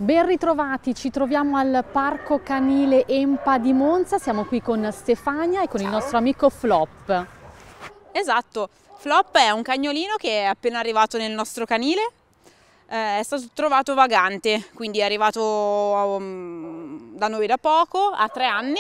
Ben ritrovati, ci troviamo al Parco Canile EMPA di Monza, siamo qui con Stefania e con il nostro amico Flop. Esatto, Flop è un cagnolino che è appena arrivato nel nostro canile, è stato trovato vagante, quindi è arrivato da noi da poco, ha 3 anni.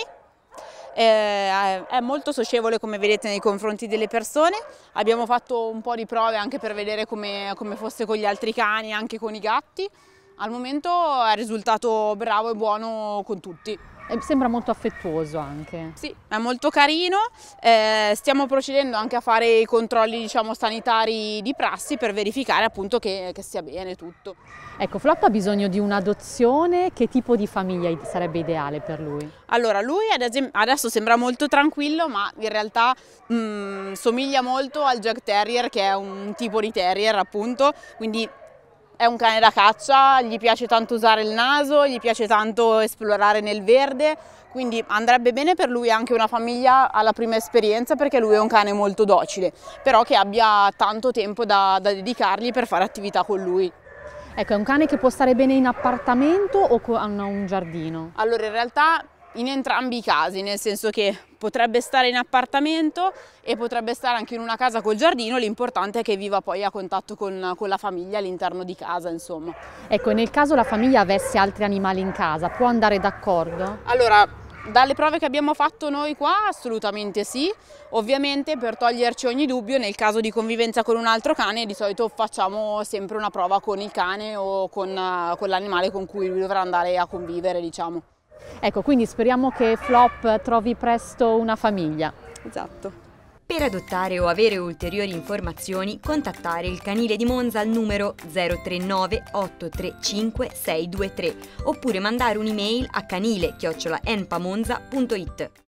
È molto socievole, come vedete, nei confronti delle persone. Abbiamo fatto un po' di prove anche per vedere come fosse con gli altri cani, anche con i gatti. Al momento è risultato bravo e buono con tutti. E sembra molto affettuoso anche. Sì, è molto carino. Stiamo procedendo anche a fare i controlli, diciamo, sanitari di prassi per verificare appunto che stia bene tutto. Ecco, Flop ha bisogno di un'adozione. Che tipo di famiglia sarebbe ideale per lui? Allora, lui adesso sembra molto tranquillo, ma in realtà somiglia molto al Jack Terrier, che è un tipo di terrier appunto, quindi è un cane da caccia, gli piace tanto usare il naso, gli piace tanto esplorare nel verde, quindi andrebbe bene per lui anche una famiglia alla prima esperienza, perché lui è un cane molto docile, però che abbia tanto tempo da dedicargli per fare attività con lui. Ecco, è un cane che può stare bene in appartamento o con un giardino? Allora, in realtà in entrambi i casi, nel senso che potrebbe stare in appartamento e potrebbe stare anche in una casa col giardino, l'importante è che viva poi a contatto con la famiglia all'interno di casa, insomma. Ecco, nel caso la famiglia avesse altri animali in casa, può andare d'accordo? Allora, dalle prove che abbiamo fatto noi qua, assolutamente sì. Ovviamente, per toglierci ogni dubbio, nel caso di convivenza con un altro cane, di solito facciamo sempre una prova con il cane o con l'animale con cui lui dovrà andare a convivere, diciamo. Ecco, quindi speriamo che Flop trovi presto una famiglia. Esatto. Per adottare o avere ulteriori informazioni, contattare il Canile di Monza al numero 039 835 623 oppure mandare un'email a canile@enpamonza.it.